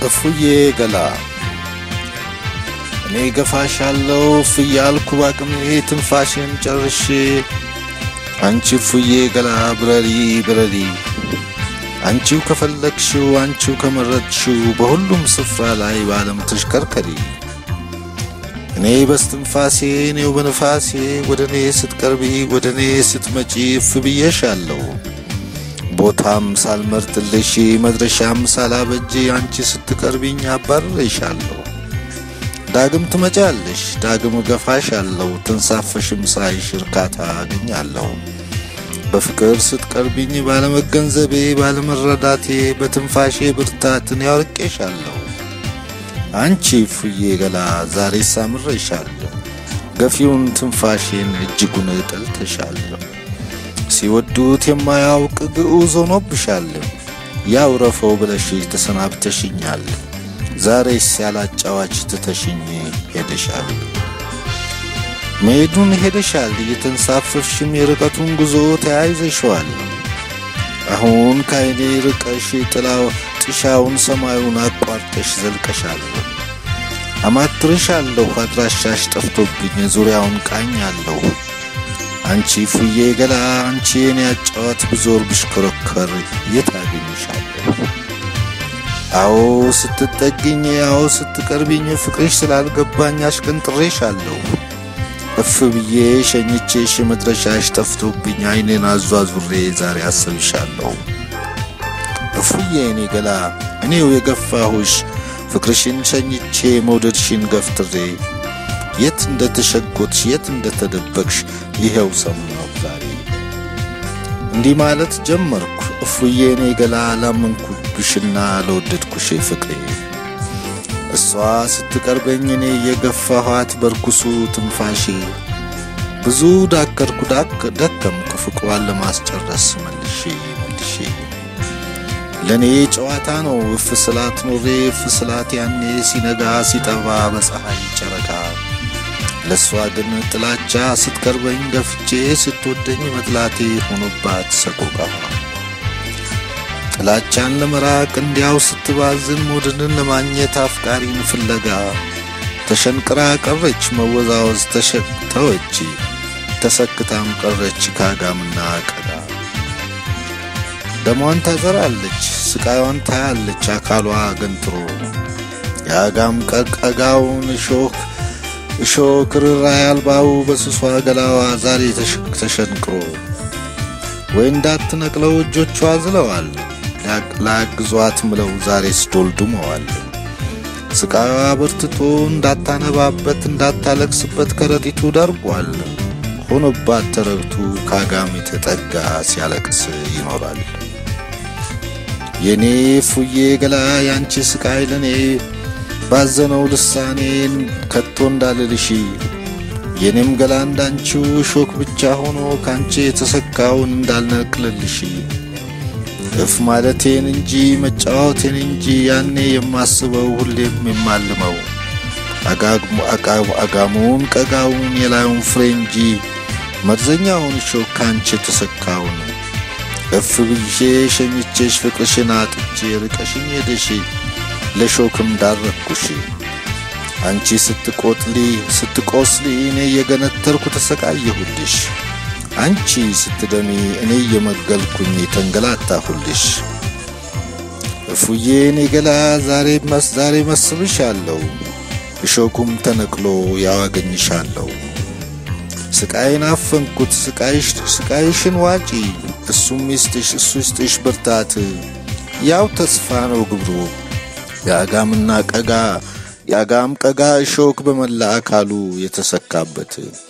እፉዬ ገላ እኔ ገፋሻለሁ ፍያልኩ ባቅሜ ትንፋሽን ጨርሼ አንቺ እፉዬ ገላ ብረሪ አንቺው ከፈለግሽው አንቺው ከመረጥሽው በሁሉም ስፍራ ላይ ባለም ተሽከርከሪ እኔ በስትንፋሴ እኔው በነፋሴ ወደኔ ስትቀርቢ ወደኔ ስትመጪ ፍብዬሻለሁ ቦታም ሳልመርጥልሽ መድረሻም ሳላበጅ አንቺ ስትቀርቢኝ አባርሬሻለሁ ዳግም ትመጫለሽ ዳግም ገፋሻለሁ ተንሳፈሽም ሳይሽ እርካታ አገኛለሁ በፍቅር ስትቀርቢኝ ባለመገንዘቤ ባለመረዳቴ በትንፋሼ ብርታትን ያርቄሻለሁ አንቺ እፉዬ ገላ ዛሬ ሳምሬሻለሁ ገፊውን ትንፋሼን እጅጉን ጠልተሻለሁ ሲወዱት የማያውቅ ግዑዝ ሆኖብሻለሁ ያውረፈው ብለሽ ተሰናብተሽኛል ዛሬስ ያላጫዋች ትተሽኝ ሄደሻል መሄዱን ሄደሻል እየተንሳፈፍሽም የርቀቱን ጉዞ ተያይዘሽዋል አሁን ካይኔ ርቀሽ ጥሻውን ሰማዩን አቋርጠሽ ዘልቀሻል አማትርሻለሁ አድራሻሽ ጠፍቶብኝ ዙሪያውን ቃኛለሁ አንቺ እፉዬ ገላ አንቺ የኔ አጫዋት ብዞር ብሽከረከር የታገኝሻለሁ አዎ ስትጠጊኝ አዎ ስትቀርቢኝ ፍቅርሽ ስላልገባኝ አሽቀንጥሬሻለሁ እፍ ብዬ ሸኝቼሽ መድረሻሽ ጠፍቶብኝ አይኔን አዟዙሬ ዛሬ አስብሻለሁ እፉዬ የኔ ገላ እኔው የገፋሁሽ ፍቅርሽን ሸኝቼ መውደድሽን ገፍትሬ የት እንደተሸጎትሽ የት እንደተደበቅሽ ይሄው ሰማሁ ዛሬ እንዲህ ማለት ጀመርኩ እፉዬ የኔ ገላ ላመንኩብሽና ለወደድኩሽ ፍቅሬ እሷ ስትቀርበኝ እኔ የገፋኋት በርኩሱ ትንፋሼ ብዙ ዳከርኩ ደከምኩ ፍቅሯን ለማስጨረስ መልሼ ለኔ ጨዋታ ነው ፍስላት ኖሬ ፍስላት ያኔ ሲነጋ ሲጠባ በፀሐይ ጨረቃ ለሷ ግን ጥላቻ ስትቀርበኝ ገፍቼ ስትወደኝ መጥላቴ ሆኖባት ሰቆቃ ጥላቻን ለመራቅ እንዲያው ስትባዝን ሞድንን ለማግኘት አፍቃሪን ፍለጋ ተሸንቅራ ቀረች መወዛወዝ ተወች ተሰክታም ቀረች ካጋምና ቀጋ ደሟን ታዘራለች ስቃዩን ታያለች አካሏ ገንትሮ ያጋም ቀጋውን እሾክ ራይ አልባው በስሷ ገላዋ ዛሬ ተሸንቅሮ ወይ እንዳትነቅለው እጆቿ ዝለዋል ላግዟት ምለው ዛሬስ ዶልዱመዋል ስቃዩዋ በርትቶ እንዳታነባበት እንዳታለቅስበት ከረጢቱ ደርቋል ሆኖባት ተረግቱ ካጋም የተጠጋ ሲያለቅስ ይኖራል የኔ እፉዬ ገላ ያንቺ ስቃይ ለኔ ባዘነው ልሳኔን ከቶ እንዳልልሽ የኔም ገላ እንዳንቺው ሾክ ብቻ ሆኖ ካንቺ የተሰካውን እንዳልነቅልልሽ እፍ ማለቴን እንጂ መጫወቴን እንጂ ያኔ የማስበው ሁሌም የማልመው አጋሙን ቀጋውን የላዩን ፍሬ እንጂ መርዘኛውን ሾክ ካንቺ የተሰካውን እፍ ብዬ ሸኝቼሽ ፍቅርሽን አጥቼ ርቀሽኝ ሄደሽ ለሾክም ዳረኩሽ አንቺ ስትቆስሊ እኔ የገነተርኩ ተሰቃየሁልሽ አንቺ ስትደሚ እኔ የመገልኩኝ ተንገላታሁልሽ እፉዬ የኔ ገላ ዛሬ መስብሻለሁ እሾኩም ተነቅሎ ያዋገኝሻለሁ ስቃይን አፈንኩት ስቃይሽን ዋጪ እሱም ይስጥሽ ብርታት ያው ተስፋ ነው ግብሩ ያጋም ቀጋ እሾክ በመላ አካሉ የተሰካበት